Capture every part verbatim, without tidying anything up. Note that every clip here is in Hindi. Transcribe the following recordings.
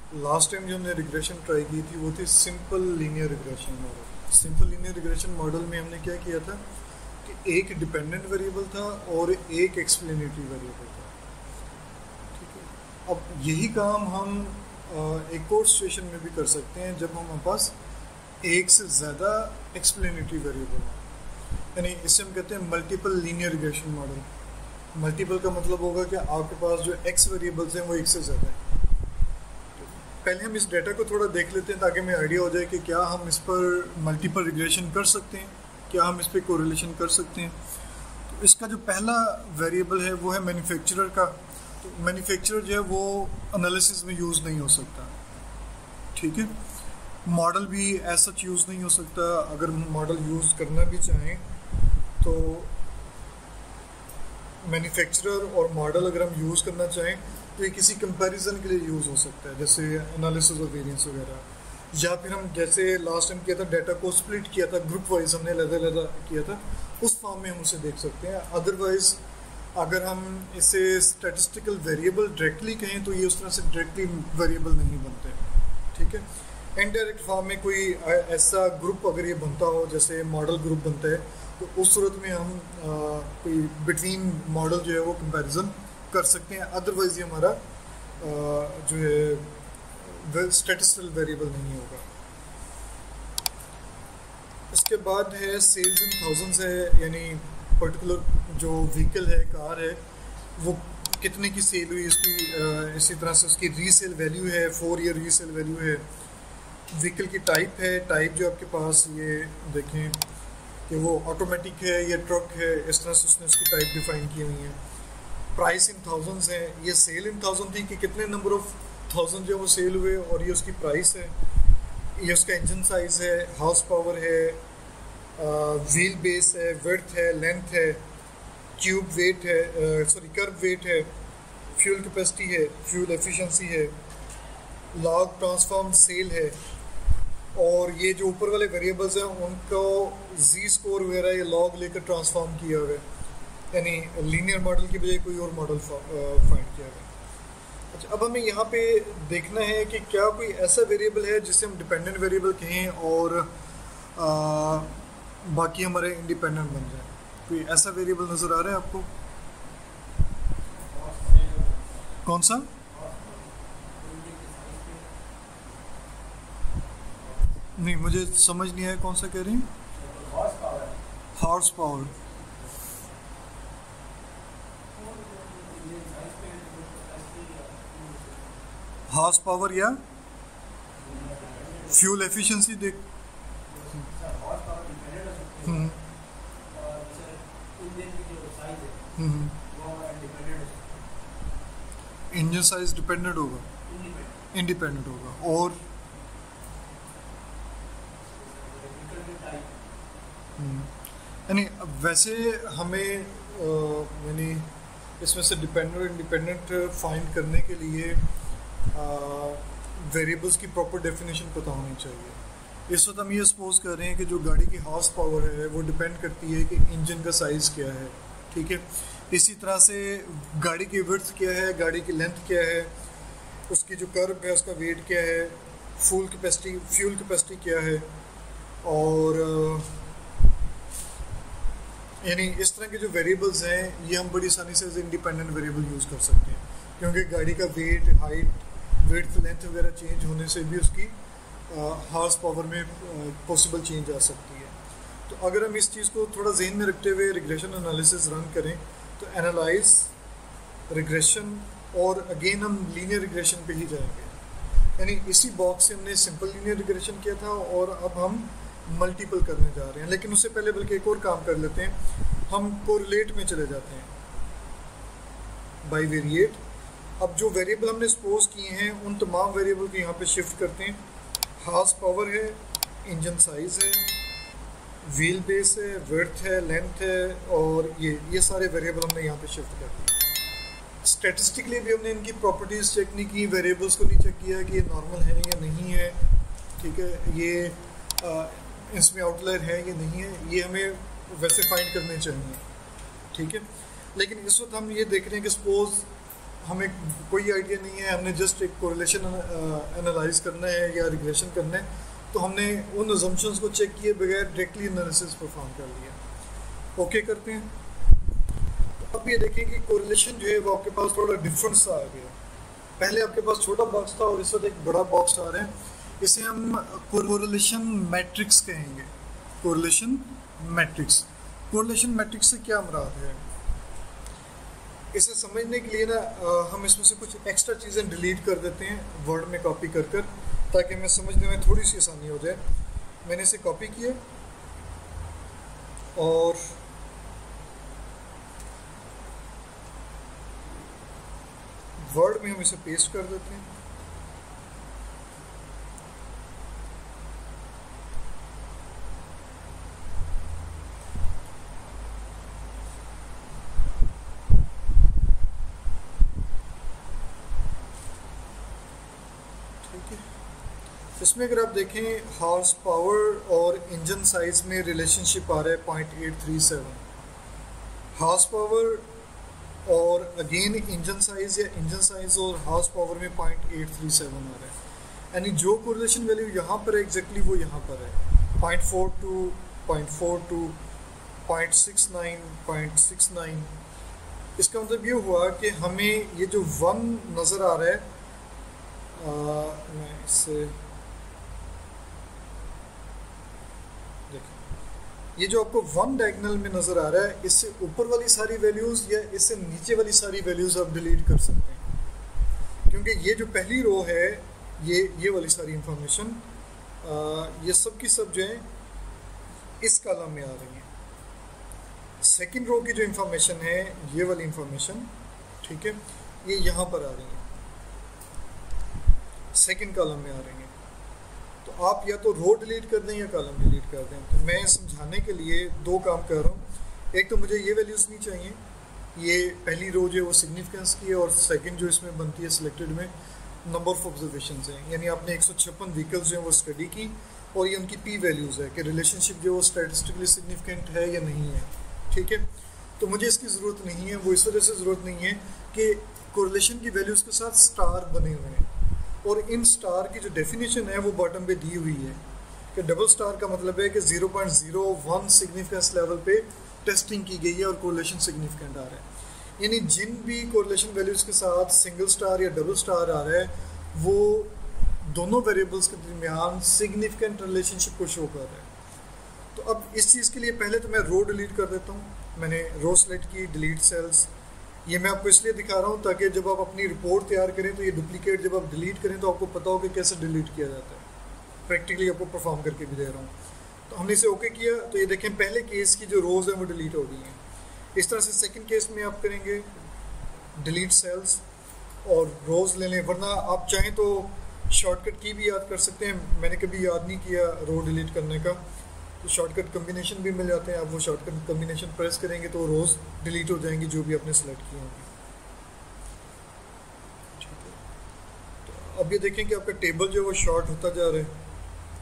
लास्ट टाइम जो हमने रिग्रेशन ट्राई की थी वो थी simple linear regression model. Simple linear regression model में हमने क्या किया था कि एक डिपेंडेंट वेरिएबल था और एक एक्सप्लेनेटरी वेरिएबल था। ठीक है, अब यही काम हम एक और सिचुएशन में भी कर सकते हैं जब हमारे पास एक से ज़्यादा एक्सप्लेनेटरी वेरिएबल हो, यानी इससे हम कहते हैं multiple linear regression model. Multiple का मतलब होगा कि आपके पास जो एक्स वेरिएबल्स हैं वो एक से ज़्यादा है। पहले हम इस डेटा को थोड़ा देख लेते हैं ताकि हमें आइडिया हो जाए कि क्या हम इस पर मल्टीपल रिग्रेशन कर सकते हैं, क्या हम इस पर कोरिलेशन कर सकते हैं। तो इसका जो पहला वेरिएबल है वो है मैन्युफैक्चरर का। तो मैन्युफैक्चरर जो है वो एनालिसिस में यूज़ नहीं हो सकता। ठीक है, मॉडल भी एज सच यूज़ नहीं हो सकता। अगर मॉडल यूज़ करना भी चाहें तो मैन्युफैक्चरर और मॉडल अगर हम यूज़ करना चाहें तो ये किसी कंपैरिजन के लिए यूज़ हो सकता है, जैसे एनालिसिस ऑफ वेरिएंस वगैरह, या फिर हम जैसे लास्ट टाइम किया था डेटा को स्प्लिट किया था, ग्रुप वाइज हमने अलग-अलग किया था, उस फॉर्म में हम उसे देख सकते हैं। अदरवाइज अगर हम इसे स्टैटिस्टिकल वेरिएबल डायरेक्टली कहें तो ये उस तरह से डायरेक्टली वेरिएबल नहीं बनते। ठीक है, इनडायरेक्ट फॉर्म में कोई ऐसा ग्रुप अगर ये बनता हो जैसे मॉडल ग्रुप बनता है तो उस सूरत में हम आ, कोई बिटवीन मॉडल जो है वो कंपैरिजन कर सकते हैं। अदरवाइज ये हमारा आ, जो है स्टैटिस्टिकल वेरिएबल नहीं होगा। इसके बाद है सेल्स इन थाउजेंड्स है, यानी पर्टिकुलर जो व्हीकल है, कार है, वो कितने की सेल हुई, इसकी आ, इसी तरह से उसकी रीसेल वैल्यू है, फोर ईयर रीसेल वैल्यू है। व्हीकल की टाइप है, टाइप जो आपके पास ये देखें कि वो ऑटोमेटिक है या ट्रक है, इस तरह से उसने उसकी टाइप डिफाइन की हुई है। प्राइस इन थाउजेंड्स है, ये सेल इन थाउजेंड थी कि कितने नंबर ऑफ थाउजेंड जो वो सेल हुए, और ये उसकी प्राइस है। ये उसका इंजन साइज़ है, हॉर्स पावर है, व्हील बेस है, विड्थ है, लेंथ है, क्यूब वेट है, सॉरी कर्व वेट है, फ्यूल कैपेसिटी है, फ्यूल एफिशिएंसी है, लॉग ट्रांसफॉर्म सेल है, और ये जो ऊपर वाले वेरिएबल्स हैं उनको जी स्कोर वगैरह ये लॉग लेकर ट्रांसफॉर्म किया हुआ है, यानी लीनियर मॉडल की बजाय कोई और मॉडल फाइंड किया हुआ है। अच्छा, अब हमें यहाँ पे देखना है कि क्या कोई ऐसा वेरिएबल है जिसे हम डिपेंडेंट वेरिएबल कहें और आ, बाकी हमारे इंडिपेंडेंट बन जाए। कोई ऐसा वेरिएबल नज़र आ रहा है आपको? कौन सा? नहीं, मुझे समझ नहीं आया कौन सा कह रही हैं। Horse power. हॉर्स पावर या फ्यूल एफिशिएंसी देख। हम्म इंजन साइज डिपेंडेंट होगा, इंडिपेंडेंट होगा। और यानी वैसे हमें यानी इसमें से डिपेंडेंट और इंडिपेंडेंट फाइंड करने के लिए वेरिएबल्स की प्रॉपर डेफिनेशन पता होनी चाहिए। इस वक्त हम ये सपोज कर रहे हैं कि जो गाड़ी की हॉर्स पावर है वो डिपेंड करती है कि इंजन का साइज़ क्या है। ठीक है, इसी तरह से गाड़ी की विड्थ क्या है, गाड़ी की लेंथ क्या है, उसकी जो कर्व है उसका वेट क्या है, फ्यूल कैपेसिटी फ्यूल कैपेसिटी क्या है, और यानी इस तरह के जो वेरिएबल्स हैं ये हम बड़ी आसानी से एज इंडिपेंडेंट वेरिएबल यूज़ कर सकते हैं, क्योंकि गाड़ी का वेट, हाइट, विड्थ, लेंथ वगैरह चेंज होने से भी उसकी हॉर्स पावर में पॉसिबल चेंज आ सकती है। तो अगर हम इस चीज़ को थोड़ा जहन में रखते हुए रिग्रेशन एनालिसिस रन करें तो एनालाइज, रिग्रेशन और अगेन हम लीनियर रिग्रेशन पे ही जाएंगे। यानी इसी बॉक्स से हमने सिंपल लीनियर रिग्रेशन किया था और अब हम मल्टीपल करने जा रहे हैं। लेकिन उससे पहले बल्कि एक और काम कर लेते हैं, हम कोरिलेट में चले जाते हैं, बाई वेरिएट। अब जो वेरिएबल हमने सपोज किए हैं उन तमाम वेरिएबल को यहाँ पे शिफ्ट करते हैं। हॉर्स पावर है, इंजन साइज़ है, व्हील बेस है, विड्थ है, लेंथ है, और ये ये सारे वेरिएबल हमने यहाँ पे शिफ्ट कर दिए। स्टैटिस्टिकली भी हमने इनकी प्रॉपर्टीज़ चेक नहीं की, वेरिएबल्स को नहीं चेक किया कि ये नॉर्मल है या नहीं है। ठीक है, ये आ, इसमें आउटलायर है या नहीं है, ये हमें वैसे फाइंड करने चाहिए। ठीक है, लेकिन इस वक्त हम ये देख रहे हैं कि सपोज हमें कोई आइडिया नहीं है, हमने जस्ट एक कोरिलेशन एनालाइज करना है या रिग्रेशन करना है, तो हमने उन अजम्पशंस को चेक किए बगैर डायरेक्टली एनालिसिस परफॉर्म कर लिया। ओके करते हैं। तो अब ये देखें कि कोरिलेशन जो है वो आपके पास थोड़ा डिफरेंट सा आ गया। पहले आपके पास छोटा बॉक्स था और इस वक्त एक बड़ा बॉक्स आ रहा है, इसे हम कोरिलेशन मैट्रिक्स कहेंगे। कोरिलेशन मैट्रिक्स कोरिलेशन मैट्रिक्स से क्या मुराद है, इसे समझने के लिए ना हम इसमें से कुछ एक्स्ट्रा चीज़ें डिलीट कर देते हैं वर्ड में कॉपी कर कर, ताकि हमें समझने में थोड़ी सी आसानी हो जाए। मैंने इसे कॉपी किया और वर्ड में हम इसे पेस्ट कर देते हैं। इसमें अगर आप देखें हॉर्स पावर और इंजन साइज में रिलेशनशिप आ रहा है point eight three seven. Horse power और अगेन इंजन साइज या इंजन साइज और हॉर्स पावर में पॉइंट एट थ्री सेवन आ रहा है, यानी जो कोरिलेशन वैल्यू यहाँ पर है एग्जैक्टली वो यहाँ पर है point four two, point four two, point six nine, point six nine. इसका मतलब ये हुआ कि हमें ये जो वन नज़र आ रहा है, आ, मैं इससे ये जो आपको वन डायगोनल में नज़र आ रहा है, इससे ऊपर वाली सारी वैल्यूज़ या इससे नीचे वाली सारी वैल्यूज़ आप डिलीट कर सकते हैं, क्योंकि ये जो पहली रो है ये ये वाली सारी इंफॉर्मेशन ये सब की सब जो है इस कॉलम में आ रही है। सेकंड रो की जो इंफॉर्मेशन है ये वाली इंफॉर्मेशन, ठीक है, ये यहाँ पर आ रही है, सेकंड कॉलम में आ रही है। तो आप या तो रो डिलीट कर दें या कॉलम डिलीट कर दें। तो मैं समझाने के लिए दो काम कर रहा हूँ। एक तो मुझे ये वैल्यूज़ नहीं चाहिए, ये पहली रो जो है वो सिग्निफिकेंस की है, और सेकंड जो इसमें बनती है सिलेक्टेड में नंबर ऑफ ऑब्जर्वेशन हैं, यानी आपने एक सौ छप्पन व्हीकल्स जो हैं वो स्टडी की और ये उनकी पी वैल्यूज़ है कि रिलेशनशिप जो वो स्टैटिस्टिकली सिग्निफिकेंट है या नहीं है, ठीक है। तो मुझे इसकी ज़रूरत नहीं है, वो इस वजह से ज़रूरत नहीं है कि कोरिलेशन की वैल्यूज़ के साथ स्टार बने हुए हैं, और इन स्टार की जो डेफिनेशन है वो बॉटम पे दी हुई है कि डबल स्टार का मतलब है कि zero point zero one significance level पे टेस्टिंग की गई है और कोरिलेशन सिग्निफिकेंट आ रहा है। यानी जिन भी कोरिलेशन वैल्यूज़ के साथ सिंगल स्टार या डबल स्टार आ रहा है वो दोनों वेरिएबल्स के दरमियान सिग्निफिकेंट रिलेशनशिप को शो कर रहा है। तो अब इस चीज़ के लिए पहले तो मैं रो डिलीट कर देता हूँ। मैंने रो सेलेक्ट की, डिलीट सेल्स। ये मैं आपको इसलिए दिखा रहा हूँ ताकि जब आप अपनी रिपोर्ट तैयार करें तो ये डुप्लीकेट जब आप डिलीट करें तो आपको पता हो कि कैसे डिलीट किया जाता है। प्रैक्टिकली आपको परफॉर्म करके भी दे रहा हूँ। तो हमने इसे ओके किया, तो ये देखें पहले केस की जो रोज़ हैं वो डिलीट हो गई हैं। इस तरह से सेकंड केस में आप करेंगे डिलीट सेल्स और रोज़ ले लें, वरना आप चाहें तो शॉर्टकट की भी याद कर सकते हैं। मैंने कभी याद नहीं किया रो डिलीट करने का, तो शॉर्टकट कम्बिनेशन भी मिल जाते हैं। आप वो शॉर्टकट कम्बिनेशन प्रेस करेंगे तो रोज़ डिलीट हो जाएंगी जो भी आपने सेलेक्ट किए होंगे। ठीक है, तो अब ये देखें कि आपका टेबल जो है वो शॉर्ट होता जा रहा है।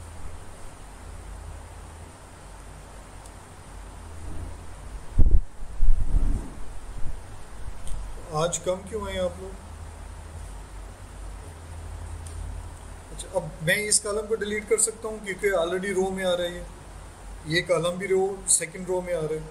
आज कम क्यों आए आप लोग? अच्छा, अब मैं इस कॉलम को डिलीट कर सकता हूँ क्योंकि ऑलरेडी रो में आ रहा है। ये कॉलम भी रो सेकंड रो में आ रहा है,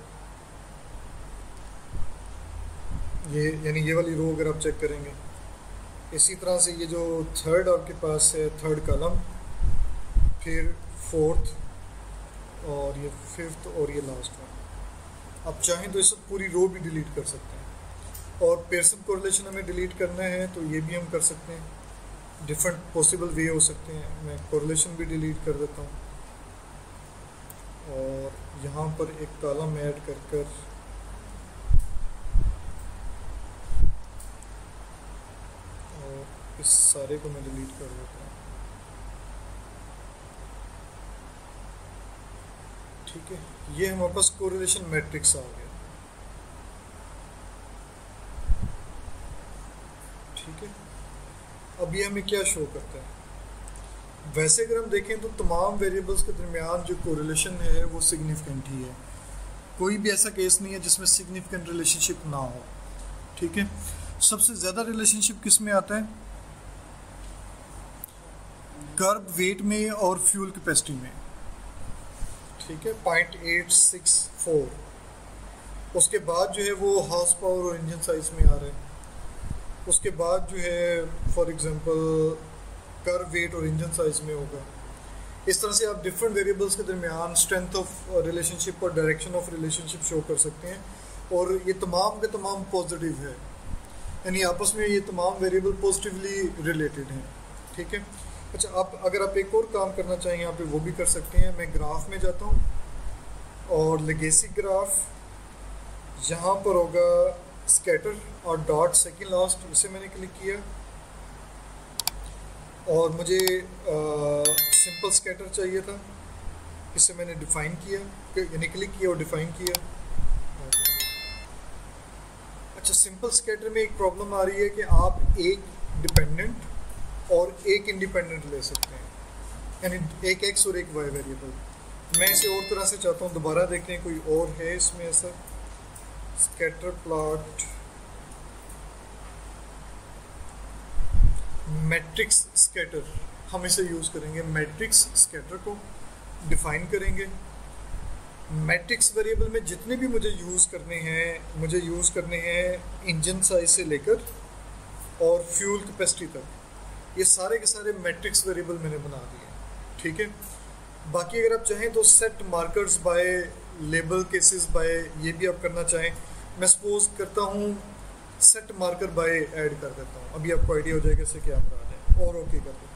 ये यानी ये वाली रो अगर आप चेक करेंगे। इसी तरह से ये जो थर्ड आपके पास है, थर्ड कॉलम, फिर फोर्थ और ये फिफ्थ और ये लास्ट वन। आप चाहें तो इस पूरी रो भी डिलीट कर सकते हैं। और पेयरसन कोरिलेशन हमें डिलीट करना है तो ये भी हम कर सकते हैं। डिफरेंट पॉसिबल वे हो सकते हैं। मैं कोरिलेशन भी डिलीट कर देता हूँ और यहाँ पर एक कॉलम ऐड कर कर और इस सारे को मैं डिलीट कर देता हूँ। ठीक है, ये हमारे पास कोरिलेशन मैट्रिक्स आ गया। ठीक है, अब ये हमें क्या शो करता है? वैसे अगर हम देखें तो तमाम वेरिएबल्स के दरमियान जो कोरिलेशन है वो सिग्निफिकेंट ही है। कोई भी ऐसा केस नहीं है जिसमें सिग्निफिकेंट रिलेशनशिप ना हो। ठीक है, सबसे ज़्यादा रिलेशनशिप किस में आता है? कर्ब वेट में और फ्यूल कैपेसिटी में, ठीक है, पॉइंट एट सिक्स फोर। उसके बाद जो है वो हॉर्स पावर और इंजन साइज में आ रहा है। उसके बाद जो है फॉर एग्जांपल कर्व वेट और इंजन साइज में होगा। इस तरह से आप डिफरेंट वेरिएबल्स के दरमियान स्ट्रेंथ ऑफ रिलेशनशिप और डायरेक्शन ऑफ रिलेशनशिप शो कर सकते हैं, और ये तमाम के तमाम पॉजिटिव है, यानी आपस में ये तमाम वेरिएबल पॉजिटिवली रिलेटेड हैं, ठीक है। अच्छा, आप अगर आप एक और काम करना चाहें यहाँ पे वो भी कर सकते हैं। मैं ग्राफ में जाता हूँ और लेगेसी ग्राफ, यहाँ पर होगा स्कैटर और डॉट सेकंड लास्ट, इसे मैंने क्लिक किया और मुझे सिंपल स्कैटर चाहिए था, इसे मैंने डिफ़ाइन किया, यानी क्लिक किया और डिफ़ाइन किया। अच्छा, सिंपल स्कैटर में एक प्रॉब्लम आ रही है कि आप एक डिपेंडेंट और एक इंडिपेंडेंट ले सकते हैं, यानी एक एक्स और एक वाई वेरिएबल। मैं इसे और तरह से चाहता हूँ, दोबारा देखते हैं कोई और है इसमें ऐसा। स्कैटर प्लॉट मैट्रिक्स स्कैटर, हम इसे यूज़ करेंगे। मैट्रिक्स स्कैटर को डिफ़ाइन करेंगे। मैट्रिक्स वेरिएबल में जितने भी मुझे यूज़ करने हैं, मुझे यूज़ करने हैं इंजन साइज से लेकर और फ्यूल कैपेसिटी तक, ये सारे के सारे मैट्रिक्स वेरिएबल मैंने बना दिए, ठीक है। बाकी अगर आप चाहें तो set markers by label cases by, ये भी आप करना चाहें। मैं सपोज करता हूँ सेट मार्कर बाय ऐड कर देता हूँ, अभी आपको आइडिया हो जाएगा इससे क्या मुराद है, और ओके कर देता हूँ।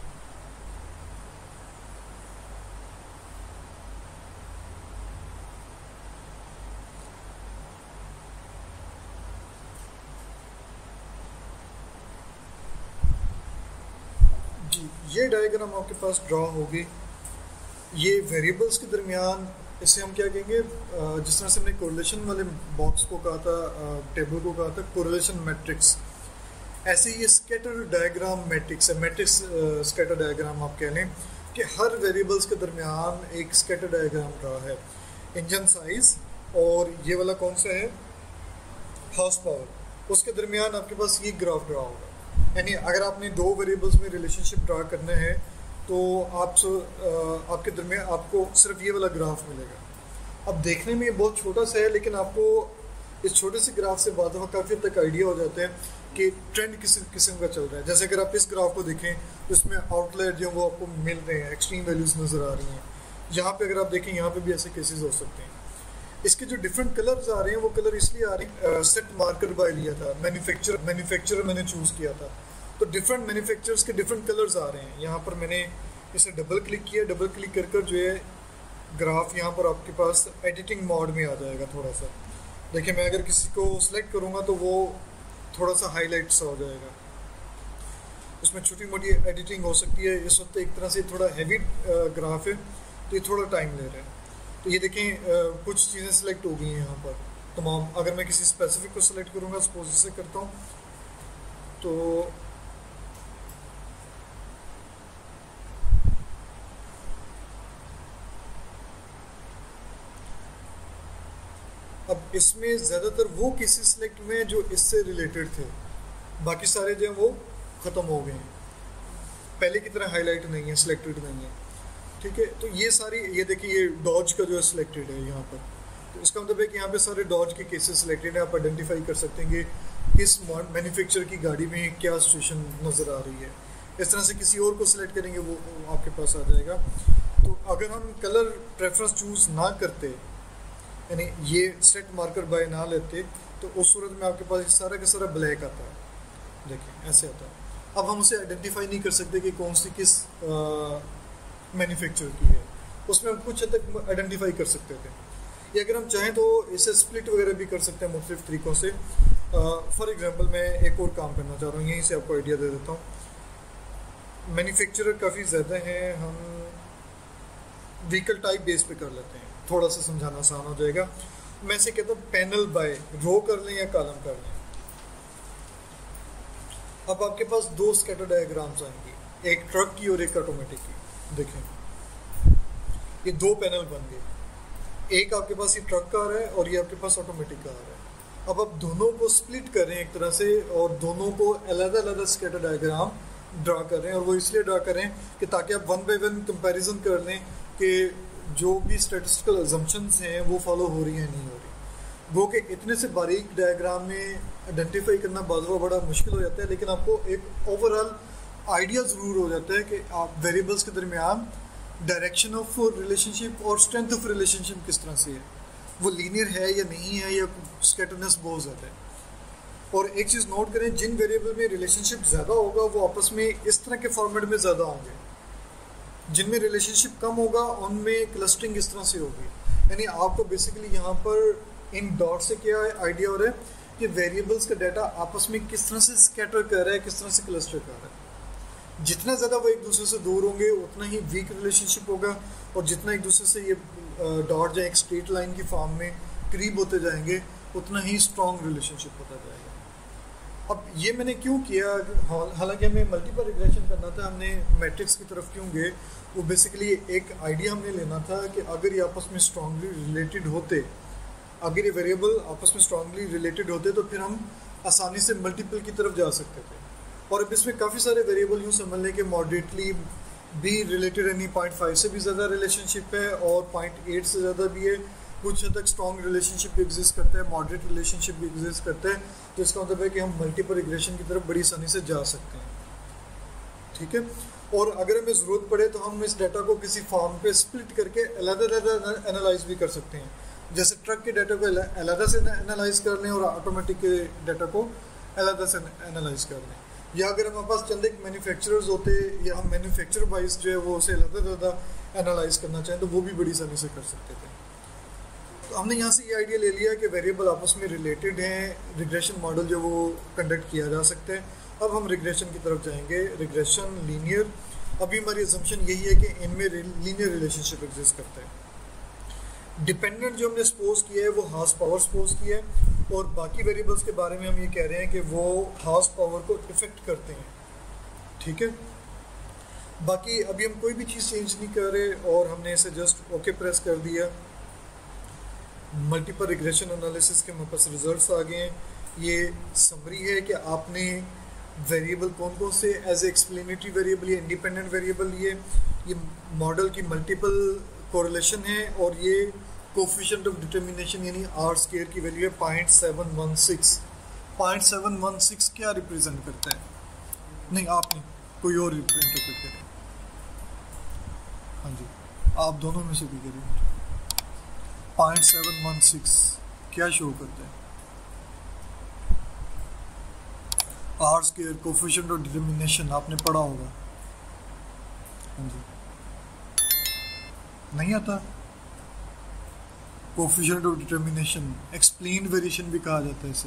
ये डायग्राम आपके पास ड्रॉ होगी। ये वेरिएबल्स के दरमियान, इसे हम क्या कहेंगे, जिस तरह से हमने कोरिलेशन वाले बॉक्स को कहा था, टेबल को कहा था कोरिलेशन मैट्रिक्स, ऐसे ही ये स्कैटर डायग्राम मैट्रिक्स है। मैट्रिक्स स्कैटर डायग्राम आप कह लें कि हर वेरिएबल्स के दरमियान एक स्कैटर डायग्राम ड्रॉ है। इंजन साइज और ये वाला कौन सा है, हॉर्स पावर, उसके दरमियान आपके पास ये ग्राफ ड्रॉ होगा। यानी अगर आपने दो वेरिएबल्स में रिलेशनशिप ड्रा करना है तो आप आपके दरमियान आपको सिर्फ ये वाला ग्राफ मिलेगा। अब देखने में ये बहुत छोटा सा है, लेकिन आपको इस छोटे से ग्राफ से बाद में काफ़ी तक आइडिया हो जाता है कि ट्रेंड किस किस्म का चल रहा है। जैसे अगर आप इस ग्राफ को देखें तो इसमें आउटलायर जो वो आपको मिल रहे हैं, एक्सट्रीम वैल्यूज़ नज़र आ रही हैं। यहाँ पे अगर आप देखें, यहाँ पे भी ऐसे केसेस हो सकते हैं। इसके जो डिफरेंट कलर्स आ रहे हैं वो कलर इसलिए आ रहे हैं, सेट मार्कर बाय लिया था, मैन्युफैक्चर मैन्युफैक्चरर मैंने चूज़ किया था, तो डिफरेंट मैन्युफैक्चरर्स के डिफरेंट कलर्स आ रहे हैं। यहाँ पर मैंने इसे डबल क्लिक किया, डबल क्लिक कर कर जो है ग्राफ यहाँ पर आपके पास एडिटिंग मोड में आ जाएगा थोड़ा सा। देखिए, मैं अगर किसी को सिलेक्ट करूँगा तो वो थोड़ा सा हाईलाइट सा हो जाएगा, उसमें छोटी मोटी एडिटिंग हो सकती है। इस वक्त एक तरह से थोड़ा हैवी ग्राफ है तो ये थोड़ा टाइम ले रहा है। तो ये देखें, कुछ चीज़ें सिलेक्ट हो गई हैं यहाँ पर तमाम। अगर मैं किसी स्पेसिफिक को सिलेक्ट करूँगा, सपोज इसे करता हूँ, तो अब इसमें ज़्यादातर वो केसेस सिलेक्ट हुए हैं जो इससे रिलेटेड थे, बाकी सारे जो हैं वो ख़त्म हो गए हैं, पहले की तरह हाईलाइट नहीं है, सिलेक्टेड नहीं है, ठीक है। तो ये सारी, ये देखिए, ये डॉज का जो है सिलेक्टेड है यहाँ पर, तो इसका मतलब है कि यहाँ पे सारे डॉज के केसेस सिलेक्टेड है। आप आइडेंटिफाई कर सकते हैं कि किस मैन्युफैक्चर की गाड़ी में क्या सिचुएशन नज़र आ रही है। इस तरह से किसी और को सिलेक्ट करेंगे वो आपके पास आ जाएगा। तो अगर हम कलर प्रेफरेंस चूज़ ना करते, यानी ये सेट मार्कर बाय ना लेते, तो उस सूरत में आपके पास सारा का सारा ब्लैक आता है। देखिए, ऐसे आता है। अब हम उसे आइडेंटिफाई नहीं कर सकते कि कौन सी किस मैन्युफैक्चर की है, उसमें हम कुछ हद तक आइडेंटिफाई कर सकते थे। या अगर हम चाहें तो इसे स्प्लिट वगैरह भी कर सकते हैं मुख्तलिफ तरीक़ों से। फॉर एग्जांपल, मैं एक और काम करना चाह रहा हूँ, यहीं से आपको आइडिया दे देता हूँ। मैन्युफैक्चरर काफ़ी ज़्यादा हैं, हम व्हीकल टाइप बेस पे कर लेते हैं, थोड़ा सा समझाना आसान हो जाएगा। मैं इसे कहता हूँ पैनल बाय, रो कर लें या कॉलम कर लें। अब आपके पास दो स्कैटर डायग्राम्स आएंगी, एक ट्रक की और एक ऑटोमेटिक की। देखें, ये दो पैनल बन गए, एक आपके पास ये ट्रक का आ रहा है और ये आपके पास ऑटोमेटिक का आ रहा है। अब आप दोनों को स्प्लिट कर रहे हैं एक तरह से और दोनों को अलग अलग स्कैटर डायग्राम ड्रा कर रहे हैं, और वो इसलिए ड्रा कर रहे हैं कि ताकि आप वन बाय वन कंपैरिजन कर लें कि जो भी स्टैटिस्टिकल अजम्पशंस हैं वो फॉलो हो रही हैं नहीं हो रही। वो कि इतने से बारीक डायग्राम में आइडेंटिफाई करना बाज़ बड़ा मुश्किल हो जाता है, लेकिन आपको एक ओवरऑल आइडिया ज़रूर हो जाता है कि आप वेरिएबल्स के दरमियान डायरेक्शन ऑफ रिलेशनशिप और स्ट्रेंथ ऑफ रिलेशनशिप किस तरह से है, वो लीनियर है या नहीं है, या स्कैटरनेस बहुत ज़्यादा है। और एक चीज़ नोट करें, जिन वेरिएबल में रिलेशनशिप ज़्यादा होगा वो आपस में इस तरह के फॉर्मेट में ज़्यादा होंगे, जिनमें रिलेशनशिप कम होगा उनमें क्लस्टरिंग इस तरह से होगी। यानी आपको बेसिकली यहाँ पर इन डॉट से क्या आइडिया हो रहा है कि वेरिएबल्स का डाटा आपस में किस तरह से स्कैटर कर रहा है, किस तरह से क्लस्टर कर रहा है। जितना ज़्यादा वो एक दूसरे से दूर होंगे उतना ही वीक रिलेशनशिप होगा, और जितना एक दूसरे से ये डॉट या एक स्ट्रेट लाइन की फॉर्म में करीब होते जाएंगे उतना ही स्ट्रॉन्ग रिलेशनशिप होता जाएगा। अब ये मैंने क्यों किया, हालांकि हमें मल्टीपल रिग्रेशन करना था, हमने मैट्रिक्स की तरफ क्यों गए, वो बेसिकली एक आइडिया हमने लेना था कि अगर ये आपस में स्ट्रांगली रिलेटेड होते, अगर ये वेरिएबल आपस में स्ट्रांगली रिलेटेड होते तो फिर हम आसानी से मल्टीपल की तरफ जा सकते थे। और अब इसमें काफ़ी सारे वेरिएबल यूँ समझ लें कि मॉडरेटली भी रिलेटेड यानी पॉइंट फाइव से भी ज़्यादा रिलेशनशिप है और पॉइंट एट से ज़्यादा भी है, कुछ हद तक स्ट्रॉन्ग रिलेशनशिप भी एग्जिस्ट करता है, मॉडरेट रिलेशनशिप भी एग्जिस्ट करता है, तो इसका मतलब है कि हम मल्टीपल रिग्रेशन की तरफ बड़ी आसानी से जा सकते हैं। ठीक है, और अगर हमें ज़रूरत पड़े तो हम इस डाटा को किसी फॉर्म पे स्प्लिट करके अलग-अलग एनालाइज भी कर सकते हैं, जैसे ट्रक के डाटा को अलग से एनालाइज कर लें और ऑटोमेटिक के डाटा को अलग से एनालाइज कर लें, या अगर हमारे पास चंद एक मैन्युफैक्चरर्स होते या हम मैन्युफैक्चर वाइज जो है वो उसे अलग ज़्यादा एनालाइज करना चाहें तो वो भी बड़ी आसानी से कर सकते थे। तो हमने यहाँ से ये आइडिया ले लिया कि वेरिएबल आपस में रिलेटेड हैं, रिग्रेशन मॉडल जो वो कंडक्ट किया जा सकता है। अब हम रिग्रेशन की तरफ जाएंगे, रिग्रेशन लीनियर। अभी हमारी असम्पशन यही है कि इनमें लीनियर रिलेशनशिप एग्जिस्ट करता है। डिपेंडेंट जो हमने सपोज किया है वो हाउस पावर सपोज किया है, और बाकी वेरिएबल्स के बारे में हम ये कह रहे हैं कि वो हाउस पावर को इफेक्ट करते हैं। ठीक है, बाकी अभी हम कोई भी चीज़ चेंज नहीं कर रहे और हमने इसे जस्ट ओके प्रेस कर दिया। मल्टीपल रिग्रेशन एनालिसिस के हमारे पास रिजल्ट्स आ गए हैं। ये समरी है कि आपने वेरिएबल कौन कौन से एज ए एक्सप्लेनेटरी वेरिएबल या इंडिपेंडेंट वेरिएबल लिए, ये मॉडल की मल्टीपल कोरिलेशन है, और ये कोफिशिएंट ऑफ डिटर्मिनेशन यानी आर स्क्वायर की वैल्यू है point seven one six. Point seven one six क्या रिप्रेजेंट करता है? नहीं, आप नहीं, कोई और इंटरप्रेट करें। हाँ जी, आप दोनों में से भी करें। पॉइंट सेवन वन सिक्स क्या शो करता है? R square coefficient of determination आपने पढ़ा होगा। हाँ जी, नहीं आता? Coefficient of determination explained variation भी कहा जाता है इसे।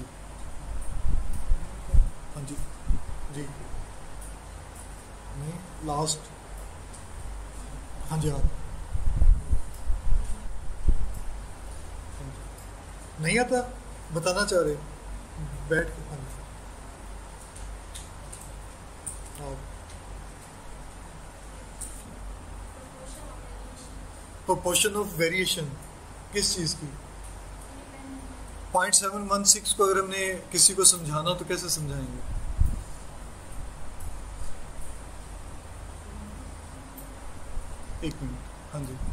हाँ जी जी नहीं, लास्ट। हाँ जी, आप नहीं आता, बताना चाह रहे बैठ के? हाँ प्रोपोर्शन ऑफ वेरिएशन किस चीज़ की? पॉइंट सेवन वन सिक्स को अगर हमने किसी को समझाना तो कैसे समझाएंगे? एक मिनट। हाँ जी,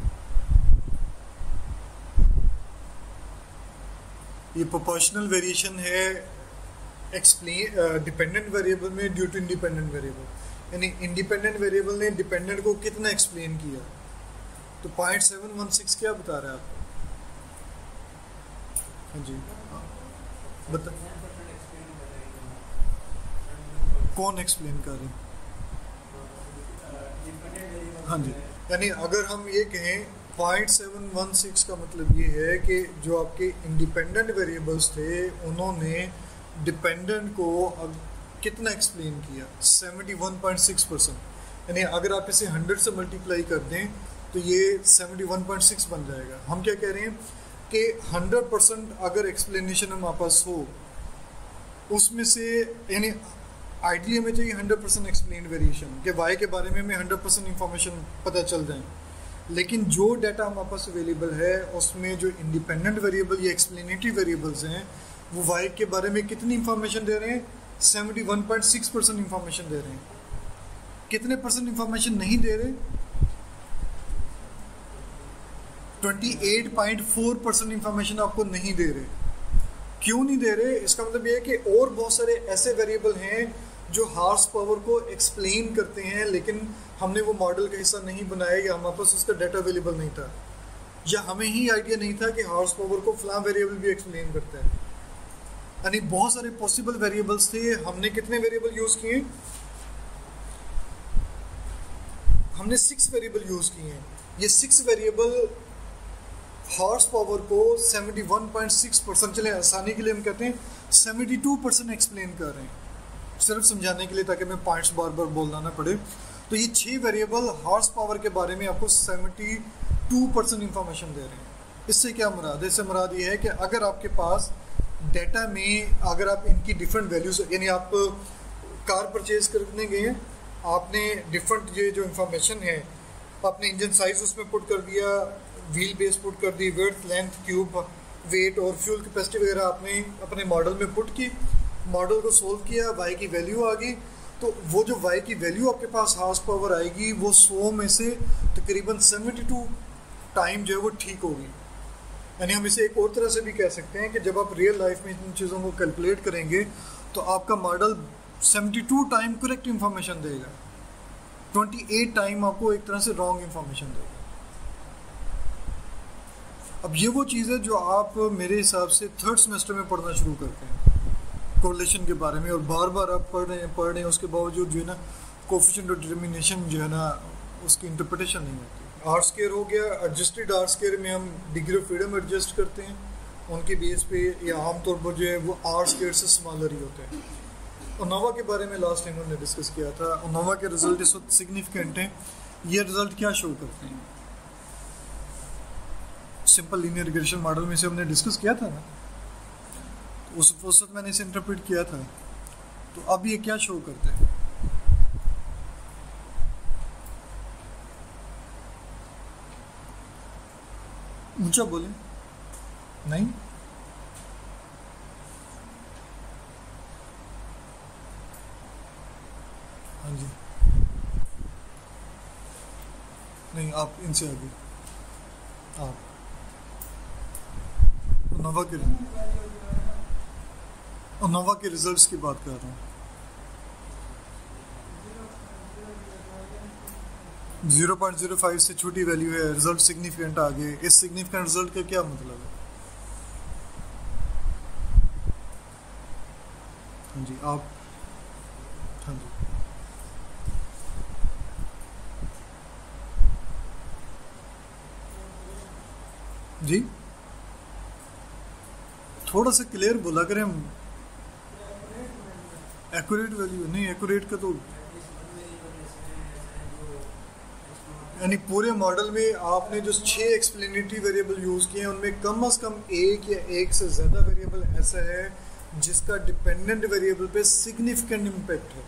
ये प्रोपोर्शनल वेरिएशन है एक्सप्लेन डिपेंडेंट वेरिएबल में ड्यू टू इंडिपेंडेंट वेरिएबल, यानी इंडिपेंडेंट वेरिएबल ने डिपेंडेंट को कितना एक्सप्लेन किया। तो पॉइंट सेवन वन सिक्स क्या बता रहा है आपको? हाँ जी, बता, कौन एक्सप्लेन कर रहे हैं? हाँ जी, यानी अगर हम ये कहें पॉइंट सेवन वन सिक्स का मतलब ये है कि जो आपके इंडिपेंडेंट वेरिएबल्स थे उन्होंने डिपेंडेंट को अब कितना एक्सप्लेन किया? Seventy one point six percent. यानी अगर आप इसे हंड्रेड से मल्टीप्लाई कर दें तो ये सेवेंटी वन पॉइंट सिक्स बन जाएगा। हम क्या कह रहे हैं कि हंड्रेड परसेंट अगर एक्सप्लेनेशन हमारे पास हो उसमें से, यानी आइडियली हमें चाहिए हंड्रेड परसेंट एक्सप्लेन वेरिएशन कि वाई के बारे में हमें हंड्रेड परसेंट इंफॉर्मेशन पता चल जाए, लेकिन जो डाटा हमारे पास अवेलेबल है उसमें जो इंडिपेंडेंट वेरिएबल या एक्सप्लेनेटरी वेरिएबल्स हैं वो वाई के बारे में कितनी इंफॉर्मेशन दे रहे हैं? Seventy one point six percent information दे रहे हैं। कितने परसेंट इंफॉर्मेशन नहीं दे रहे? Twenty eight point four percent information आपको नहीं दे रहे। क्यों नहीं दे रहे? इसका मतलब ये है कि और बहुत सारे ऐसे वेरिएबल हैं जो हॉर्स पावर को एक्सप्लेन करते हैं, लेकिन हमने वो मॉडल का हिस्सा नहीं बनाया या हमारे पास उसका डाटा अवेलेबल नहीं था, या हमें ही आइडिया नहीं था कि हॉर्स पावर को फलां वेरिएबल भी एक्सप्लेन करता है। यानी बहुत सारे पॉसिबल वेरिएबल्स थे। हमने कितने वेरिएबल यूज़ किए? हमने सिक्स वेरिएबल यूज़ किए हैं। ये सिक्स वेरिएबल हॉर्स पावर को seventy one point six percent, चले आसानी के लिए हम कहते हैं सेवेंटी टू परसेंट एक्सप्लेन कर रहे हैं, सिर्फ समझाने के लिए ताकि मैं पॉइंट्स बार बार बोलना ना पड़े। तो ये छह वेरिएबल हॉर्स पावर के बारे में आपको सेवेंटी टू परसेंट इंफॉर्मेशन दे रहे हैं। इससे क्या मुराद है? इससे मुराद ये है कि अगर आपके पास डेटा में अगर आप इनकी डिफरेंट वैल्यूज, यानी आप कार परचेज करने गए हैं, आपने डिफरेंट ये जो इंफॉर्मेशन है, आपने इंजन साइज उसमें पुट कर दिया, व्हील बेस पुट कर दी, विड्थ, लेंथ, ट्यूब वेट और फ्यूल कैपेसिटी वगैरह आपने अपने मॉडल में पुट की, मॉडल को सोल्व किया, वाई की वैल्यू आ गई। तो वो जो वाई की वैल्यू आपके पास हॉर्स पावर आएगी वो सौ में से तकरीबन सेवेंटी टू टाइम जो है वो ठीक होगी। यानी हम इसे एक और तरह से भी कह सकते हैं कि जब आप रियल लाइफ में इन चीज़ों को कैलकुलेट करेंगे तो आपका model seventy two time correct information देगा, ट्वेंटी एट टाइम आपको एक तरह से रॉन्ग इंफॉर्मेशन देगा। अब ये वो चीज़ है जो आप मेरे हिसाब से थर्ड सेमेस्टर में पढ़ना शुरू करते हैं कोरिलेशन के बारे में, और बार बार आप पढ़ रहे हैं पढ़ रहे हैं उसके बावजूद जो है ना कोफिशिएंट और डिटर्मिनेशन जो है ना उसकी इंटरप्रिटेशन नहीं होती। आर स्केयर हो गया, एडजस्टेड आर स्केयर में हम डिग्री ऑफ फ्रीडम एडजस्ट करते हैं उनके बेस पे, या आमतौर पर जो है वो आर स्केयर से स्मॉलर ही होते हैं। ओनोवा के बारे में लास्ट टाइम हमने डिस्कस किया था। ओनोवा के रिजल्ट इस वक्त सिग्निफिकेंट हैं। ये रिजल्ट क्या शो करते हैं? सिंपल लीनियर रिग्रेशन मॉडल में से हमने डिस्कस किया था ना, तो उस वक्त मैंने इसे इंटरप्रेट किया था। तो अब ये क्या शो करते हैं? ऊंचा बोले नहीं, हाँ जी, नहीं आप इनसे आगे, आप ओनोवा के ओनोवा के रिजल्ट्स की बात कर रहा हूँ। ज़ीरो पॉइंट ज़ीरो फाइव से छोटी वैल्यू है, रिजल्ट सिग्निफिकेंट आ गए। इस सिग्निफिकेंट रिजल्ट का क्या मतलब है? हाँ जी आप, हाँ जी जी थोड़ा सा क्लियर बोला करें। एक्यूरेट वैल्यू नहीं, एक्यूरेट का तो यानी पूरे मॉडल में आपने जो छह एक्सप्लेनेटरी वेरिएबल यूज किए हैं उनमें कम से कम एक या एक से ज़्यादा वेरिएबल ऐसा है जिसका डिपेंडेंट वेरिएबल पे सिग्निफिकेंट इम्पैक्ट है।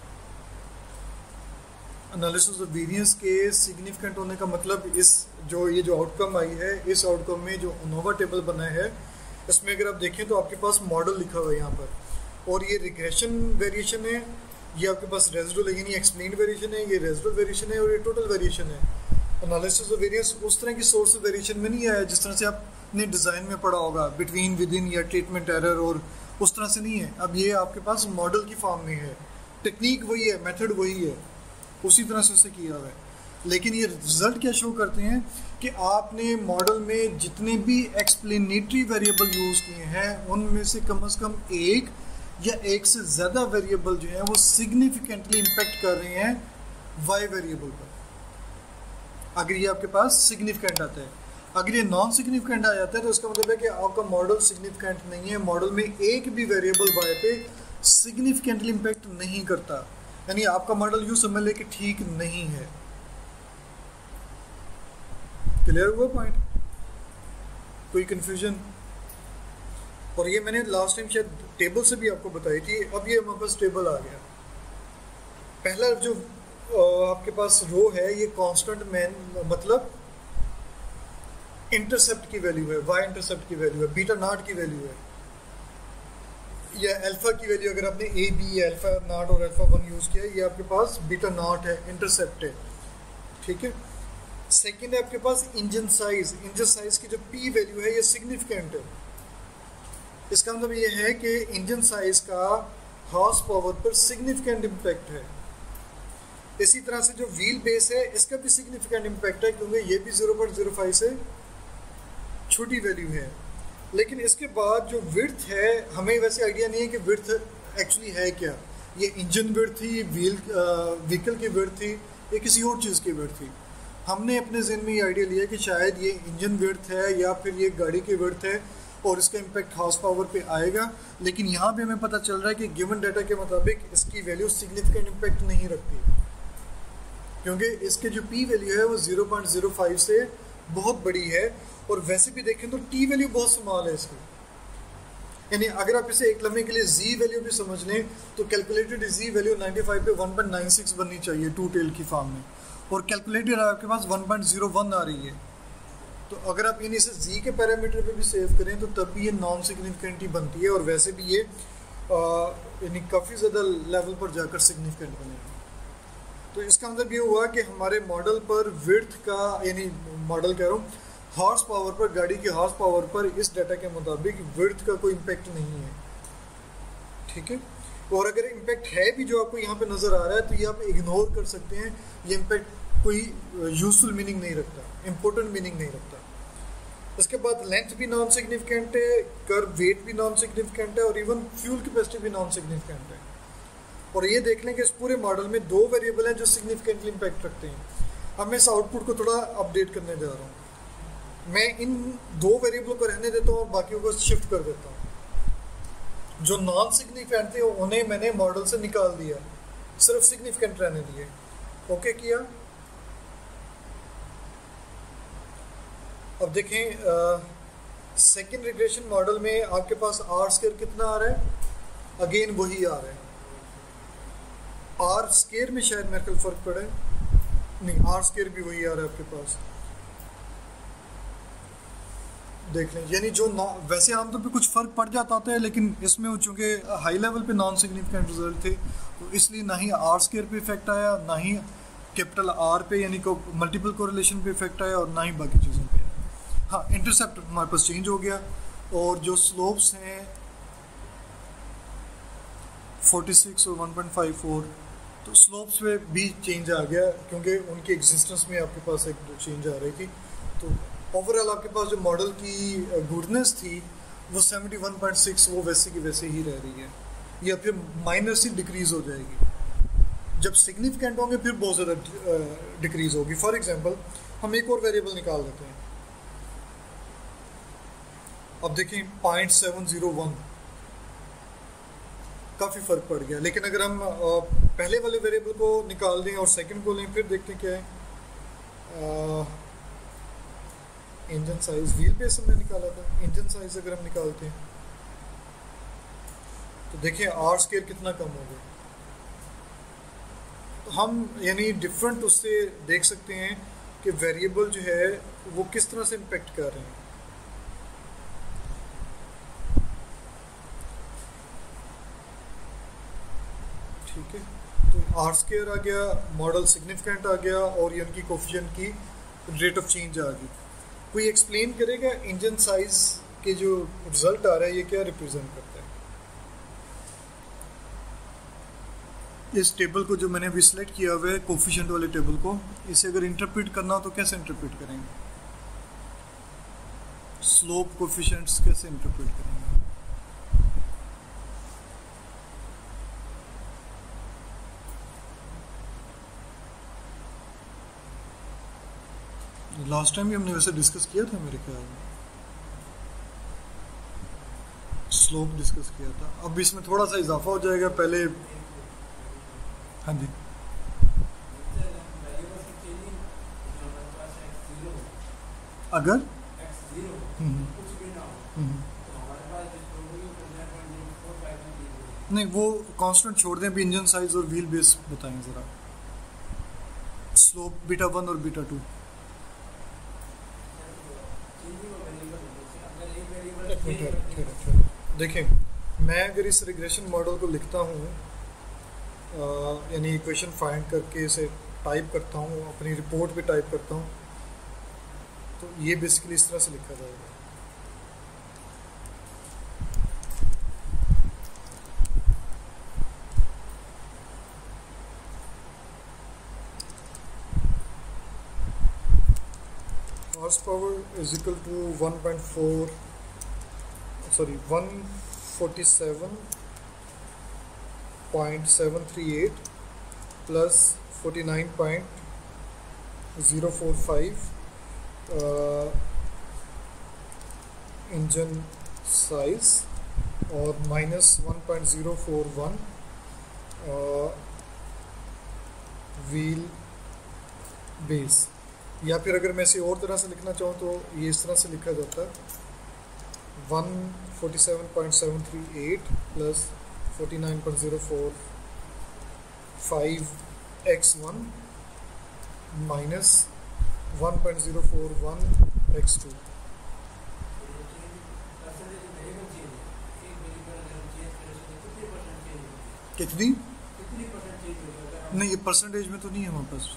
एनालिसिस ऑफ वेरिएंस के सिग्निफिकेंट होने का मतलब इस जो ये जो आउटकम आई है, इस आउटकम में जो ओनोवा टेबल बना है इसमें अगर आप देखें तो आपके पास मॉडल लिखा हुआ है यहाँ पर, और ये रिग्रेशन वेरिएशन है, ये आपके पास रेजिडुअल यानी एक्सप्लेन्ड वेरिएशन है, ये रेजिडुअल वेरिएशन है और ये टोटल वेरिएशन है। एनालिसिस ऑफ वेरिएंस उस तरह की सोर्स ऑफ वेरिएशन में नहीं आया जिस तरह से आपने डिज़ाइन में पढ़ा होगा, बिटवीन, विद इन या ट्रीटमेंट एरर, और उस तरह से नहीं है। अब ये आपके पास मॉडल की फॉर्म में है, टेक्निक वही है, मेथड वही है, उसी तरह से उसे किया हुआ है। लेकिन ये रिजल्ट क्या शो करते हैं कि आपने मॉडल में जितने भी एक्सप्लेनेटरी वेरिएबल यूज़ किए हैं उनमें से कम से कम एक या एक से ज़्यादा वेरिएबल जो है वो सिग्निफिकेंटली इम्पेक्ट कर रहे हैं वाई वेरिएबल पर। अगर ये आपके पास सिग्निफिकेंट आता है, अगर ये नॉन सिग्निफिकेंट आ जाता है तो इसका मतलब है कि आपका मॉडल सिग्निफिकेंट नहीं है, मॉडल में एक भी वेरिएबल वाई पे सिग्निफिकेंटली इम्पेक्ट नहीं करता, यानी आपका मॉडल यूँ समझ ले कि ठीक नहीं है। क्लियर हुआ पॉइंट? कोई कंफ्यूजन? और ये मैंने लास्ट टाइम शायद टेबल से भी आपको बताई थी। अब ये हमारे पास टेबल आ गया। पहला जो आपके पास रो है ये कांस्टेंट मैन मतलब इंटरसेप्ट की वैल्यू है, वाई इंटरसेप्ट की वैल्यू है, बीटा नॉट की वैल्यू है। या अल्फा की वैल्यू अगर आपने ए बी अल्फा नॉट और अल्फा वन यूज़ किया, ये आपके पास बीटा नॉट है, इंटरसेप्ट है, ठीक है। सेकंड है आपके पास इंजन साइज। इंजन साइज की जो पी वैल्यू है ये सिग्निफिकेंट है। इसका मतलब ये है कि इंजन साइज का हॉर्स पावर पर सिग्निफिकेंट इम्पैक्ट है। इसी तरह से जो व्हील बेस है इसका भी सिग्निफिकेंट इम्पैक्ट है, क्योंकि ये भी ज़ीरो पॉइंट ज़ीरो फाइव से छोटी वैल्यू है। लेकिन इसके बाद जो विड्थ है, हमें वैसे आइडिया नहीं है कि विड्थ एक्चुअली है क्या। ये इंजन विड्थ थी, व्हील व्हीकल की विड्थ थी, ये किसी और चीज़ की विड्थ थी। हमने अपने ज़हन में ये आइडिया लिया कि शायद ये इंजन विड्थ है या फिर ये गाड़ी की विड्थ है और इसका इम्पैक्ट हॉर्स पावर पे आएगा। लेकिन यहाँ पे हमें पता चल रहा है कि गिवन डाटा के मुताबिक इसकी वैल्यू सिग्निफिकेंट इम्पैक्ट नहीं रखती, क्योंकि इसके जो पी वैल्यू है वो ज़ीरो पॉइंट ज़ीरो फाइव से बहुत बड़ी है। और वैसे भी देखें तो टी वैल्यू बहुत स्मॉल है इसकी, यानी अगर आप इसे एक लम्हे के लिए जी वैल्यू भी समझ लें तो calculated G value ninety five पे वन पॉइंट नाइन सिक्स बननी चाहिए टू टेल की फॉर्म में, और कैलकुलेटेड आपके पास वन पॉइंट ज़ीरो वन आ रही है। तो अगर आप यानी इसे जी के पैरामीटर पे भी सेव करें तो तब भी ये नॉन सिग्निफिकेंट ही बनती है, और वैसे भी ये यानी काफ़ी ज़्यादा लेवल पर जाकर सिग्निफिकेंट बनेगा। तो इसका मतलब ये हुआ कि हमारे मॉडल पर विड्थ का, यानी मॉडल कह रहा हूँ हॉर्स पावर पर, गाड़ी के हॉर्स पावर पर इस डाटा के मुताबिक विड्थ का कोई इम्पैक्ट नहीं है, ठीक है। और अगर इम्पैक्ट है भी जो आपको यहाँ पे नज़र आ रहा है तो ये आप इग्नोर कर सकते हैं। ये इम्पैक्ट कोई यूजफुल मीनिंग नहीं रखता, इम्पोर्टेंट मीनिंग नहीं रखता। इसके बाद लेंथ भी नॉन सिग्निफिकेंट है, कर्व वेट भी नॉन सिग्निफिकेंट है, और इवन फ्यूल कैपेसिटी भी नॉन सिग्निफिकेंट है। और ये देख लें कि इस पूरे मॉडल में दो वेरिएबल हैं जो सिग्निफिकेंटली इम्पैक्ट रखते हैं। अब मैं इस आउटपुट को थोड़ा अपडेट करने जा रहा हूँ। मैं इन दो वेरिएबल को रहने देता हूँ और बाकियों को शिफ्ट कर देता हूँ। जो नॉन सिग्निफिकेंट थे उन्हें मैंने मॉडल से निकाल दिया, सिर्फ सिग्निफिकेंट रहने दिए। ओके किया। अब देखें सेकेंड रिग्रेशन मॉडल में आपके पास आर स्क्वायर कितना आ रहा है, अगेन वही आ रहा है। आर स्क्वायर में शायद मेरे को फर्क पड़ा है, नहीं आर स्क्वायर भी वही आ रहा है आपके पास, देख लें। यानी जो वैसे आमतौर पे कुछ फ़र्क पड़ जाता होता है, लेकिन इसमें चूँकि हाई लेवल पे नॉन सिग्निफिकेंट रिजल्ट थे तो इसलिए ना ही आर स्क्वायर पे इफेक्ट आया, ना ही कैपिटल आर पे यानी को मल्टीपल कोरिलेशन पे इफेक्ट आया, और ना ही बाकी चीज़ों पे आया। हाँ, इंटरसेप्ट हमारे पास चेंज हो गया, और जो स्लोप्स हैं फोर्टी सिक्स और वन पॉइंट फाइव फोर, तो स्लोप्स पे भी चेंज आ गया, क्योंकि उनकी एग्जिस्टेंस में आपके पास एक चेंज आ रही थी। तो ओवरऑल आपके पास जो मॉडल की गुडनेस थी वो सेवेंटी वन पॉइंट सिक्स वो वैसे की वैसे ही रह रही है, या फिर माइनर सी डिक्रीज़ हो जाएगी। जब सिग्निफिकेंट होंगे फिर बहुत ज़्यादा डिक्रीज़ होगी। फॉर एग्जांपल हम एक और वेरिएबल निकाल देते हैं। अब देखें पॉइंट सेवन ज़ीरो वन, काफ़ी फ़र्क पड़ गया। लेकिन अगर हम पहले वाले वेरिएबल को निकाल दें और सेकंड को लें, फिर देखते हैं क्या है। इंजन साइज, व्हील बेस हमने निकाला था, इंजन साइज अगर हम निकालते हैं तो देखिए आर स्क्वायर कितना कम हो गया। तो हम यानी डिफरेंट उससे देख सकते हैं कि वेरिएबल जो है वो किस तरह से इम्पेक्ट कर रहे हैं। ठीक है, तो आर स्क्वायर आ गया, मॉडल सिग्निफिकेंट आ गया, और ये उनकी कोफिशिएंट की रेट ऑफ चेंज आ गई। कोई एक्सप्लेन करेगा इंजन साइज के जो रिजल्ट आ रहा है ये क्या रिप्रेजेंट करता है? इस टेबल को जो मैंने अभी सिलेक्ट किया हुआ है कोफिशिएंट वाले टेबल को, इसे अगर इंटरप्रेट करना हो तो कैसे इंटरप्रेट करेंगे? स्लोप कोफिशिएंट्स कैसे इंटरप्रेट करेंगे? लास्ट टाइम भी हमने वैसे डिस्कस किया था मेरे ख्याल में, स्लोप डिस्कस किया था। अब इसमें थोड़ा सा इजाफा हो जाएगा। पहले हाँ जी, अगर नहीं वो कांस्टेंट छोड़ दें, भी इंजन साइज और व्हील बेस बताएं ज़रा। स्लोप बीटा वन और बीटा टू, देखें मैं अगर इस रिग्रेशन मॉडल को लिखता हूँ, यानी इक्वेशन फाइंड करके इसे टाइप करता हूँ, अपनी रिपोर्ट पे टाइप करता हूँ, तो ये बेसिकली इस तरह से लिखा जाएगा। Horsepower is equal to one point four sorry one forty seven point seven three eight plus forty nine point zero four five engine size और minus one point zero four one wheelbase. या फिर अगर मैं इसे और तरह से लिखना चाहूँ तो ये इस तरह से लिखा जाता है one forty seven point seven three eight plus forty nine point zero four five X one minus one point zero four one X two. कितनी नहीं, ये परसेंटेज में तो नहीं है हमारे पास,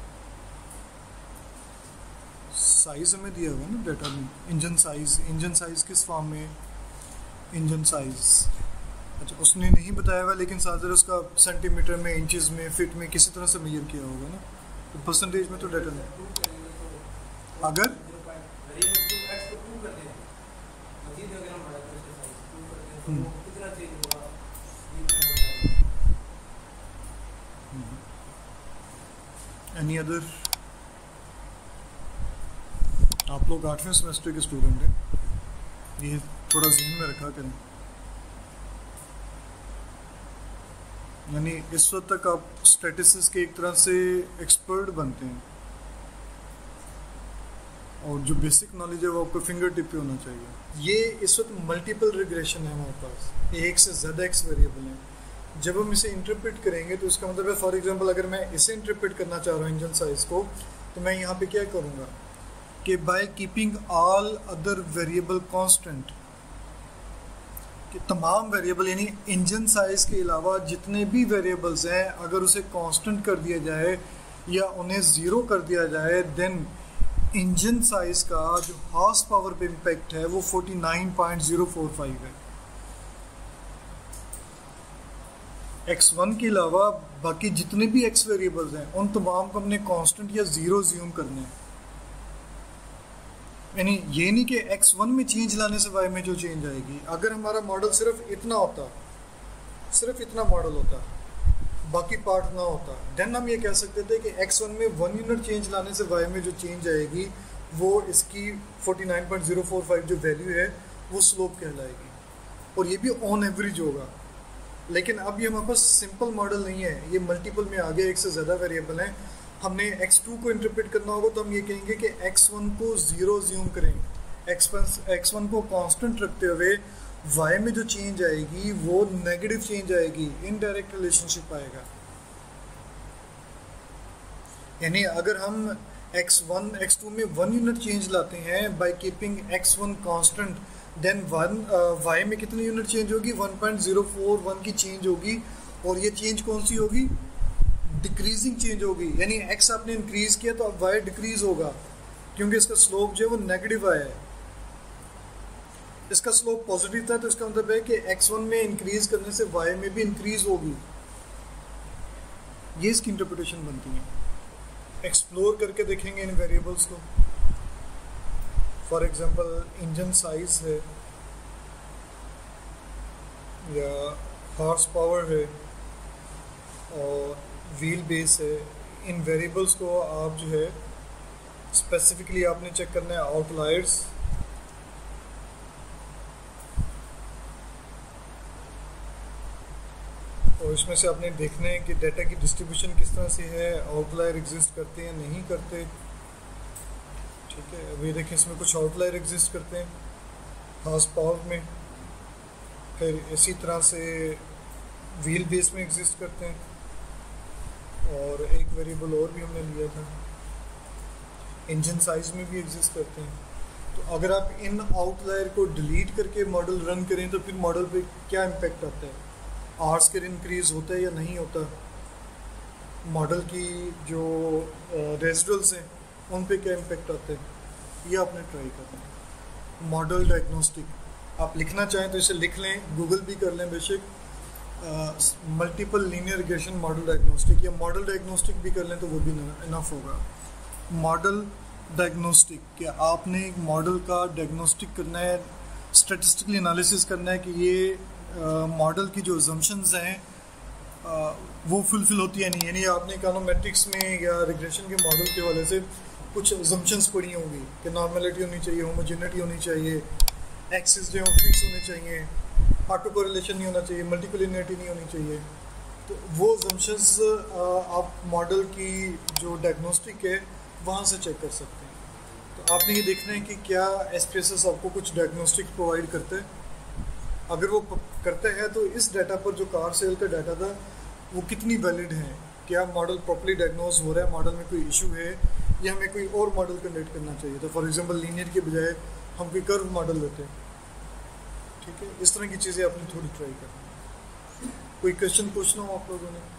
साइज हमें दिया हुआ है ना डेटा में। इंजन साइज, इंजन साइज किस फॉर्म में, इंजन साइज अच्छा उसने नहीं बताया हुआ, लेकिन साथ ही उसका सेंटीमीटर में, इंचेस में, फिट में किसी तरह से मेजर किया होगा ना, तो परसेंटेज में तो डेटा नहीं। अगर एनी अदर, आप लोग आठवें सेमेस्टर के स्टूडेंट हैं, ये थोड़ा ज़हन में रखा करें। यानी इस वक्त तक आप स्टैटिस्टिक्स के एक तरह से एक्सपर्ट बनते हैं और जो बेसिक नॉलेज है वो आपको फिंगर टिप पे होना चाहिए। ये इस वक्त मल्टीपल रिग्रेशन है हमारे पास, एक से ज़्यादा एक्स वेरिएबल हैं। जब हम इसे इंटरप्रेट करेंगे तो इसका मतलब है, फॉर एग्जांपल अगर मैं इसे इंटरप्रेट करना चाह रहा हूँ इंजन साइज को, तो मैं यहाँ पे क्या करूँगा कि by keeping all other variable constant, कि तमाम वेरिएबल यानी इंजन साइज के अलावा जितने भी वेरिएबल्स हैं अगर उसे कांस्टेंट कर दिया जाए या उन्हें ज़ीरो कर दिया जाए, देन इंजन साइज का जो हॉर्स पावर पे इम्पैक्ट है वो forty nine point zero four five है। एक्स वन के अलावा बाकी जितने भी एक्स वेरिएबल्स हैं उन तमाम को हमने कांस्टेंट या ज़ीरो ज्यूम करने हैं। यानी ये नहीं कि एक्स वन में चेंज लाने से वाई में जो चेंज आएगी। अगर हमारा मॉडल सिर्फ इतना होता, सिर्फ इतना मॉडल होता, बाकी पार्ट ना होता, देन हम ये कह सकते थे कि एक्स वन में वन यूनिट चेंज लाने से वाई में जो चेंज आएगी वो इसकी forty nine point zero four five जो वैल्यू है वो स्लोप कहलाएगी, और ये भी ऑन एवरेज होगा। लेकिन अब ये हमारे पास सिंपल मॉडल नहीं है, ये मल्टीपल में आ गया, एक से ज़्यादा वेरिएबल हैं। हमने एक्स टू को इंटरप्रेट करना होगा तो हम ये कहेंगे कि एक्स वन को ज़ीरो ज्यूम करेंगे, एक्स वन को कांस्टेंट रखते हुए वाई में जो चेंज आएगी वो नेगेटिव चेंज आएगी, इनडायरेक्ट रिलेशनशिप आएगा। यानी अगर हम एक्स वन एक्स टू में वन यूनिट चेंज लाते हैं by keeping X one constant, then one Y में कितनी यूनिट चेंज होगी, one point zero four one की चेंज होगी, और ये चेंज कौन सी होगी, डिक्रीजिंग चेंज होगी। यानी एक्स आपने इंक्रीज किया तो अब वाई डिक्रीज होगा, क्योंकि इसका स्लोप जो है वो नेगेटिव आया है। इसका स्लोप पॉजिटिव था तो इसका मतलब है कि एक्स वन में इंक्रीज करने से वाई में भी इंक्रीज होगी। ये इसकी इंटरप्रिटेशन बनती है। एक्सप्लोर करके देखेंगे इन वेरिएबल्स को। फॉर एग्जांपल इंजन साइज है या हॉर्स पावर है और व्हील बेस है, इन वेरिएबल्स को आप जो है स्पेसिफिकली आपने चेक करना है आउटलायर्स, और इसमें से आपने देखना है कि डाटा की डिस्ट्रीब्यूशन किस तरह से है, आउटलायर एग्जिस्ट करते हैं नहीं करते। ठीक है, अभी देखें इसमें कुछ आउटलायर एग्जिस्ट करते हैं हॉर्स पावर में, फिर इसी तरह से व्हील बेस में एग्जिस्ट करते हैं, और एक वेरिएबल और भी हमने लिया था इंजन साइज में भी एग्जिस्ट करते हैं। तो अगर आप इन आउटलायर को डिलीट करके मॉडल रन करें तो फिर मॉडल पे क्या इम्पेक्ट आता है, आर स्क्वायर इंक्रीज होता है या नहीं होता, मॉडल की जो रेजिडुअल्स हैं उन पे क्या इम्पेक्ट आता है, ये आपने ट्राई करना है। मॉडल डायग्नोस्टिक आप लिखना चाहें तो इसे लिख लें, गूगल भी कर लें बेशक, multiple linear regression model diagnostic, या मॉडल डायग्नोस्टिक भी कर लें तो वो भी इनफ होगा। मॉडल डायग्नोस्टिक, क्या आपने एक मॉडल का डायग्नोस्टिक करना है, स्टैटिस्टिकली एनालिसिस करना है कि ये मॉडल की जो अजम्पशंस हैं आ, वो फुलफिल होती है नहीं, यानी आपने इकोनोमेट्रिक्स में या रिग्रेशन के मॉडल के हवाले से कुछ अजम्पशंस पढ़ी होंगी कि नॉर्मेलिटी होनी चाहिए, होमोजेनिटी होनी चाहिए, एक्सिस जो फिक्स होने चाहिए, ऑटो कोरिलेशन नहीं होना चाहिए, मल्टीकोलिनियरिटी नहीं होनी चाहिए। तो वो अजम्पशंस आप मॉडल की जो डायग्नोस्टिक है वहाँ से चेक कर सकते हैं। तो आपने ये देखना है कि क्या एस पी एस एस आपको कुछ डायग्नोस्टिक प्रोवाइड करता है। अगर वो करता है तो इस डाटा पर जो कार सेल का डाटा था वो कितनी वैलिड है, क्या मॉडल प्रॉपर्ली डायग्नोज हो रहा है, मॉडल में कोई इशू है या हमें कोई और मॉडल कंडक्ट करना चाहिए। तो फॉर एग्जांपल लीनियर के बजाय हम कोई कर्व मॉडल लेते हैं, ठीक है। इस तरह की चीज़ें आपने थोड़ी ट्राई करनी है। कोई क्वेश्चन पूछना हो आप लोगों ने?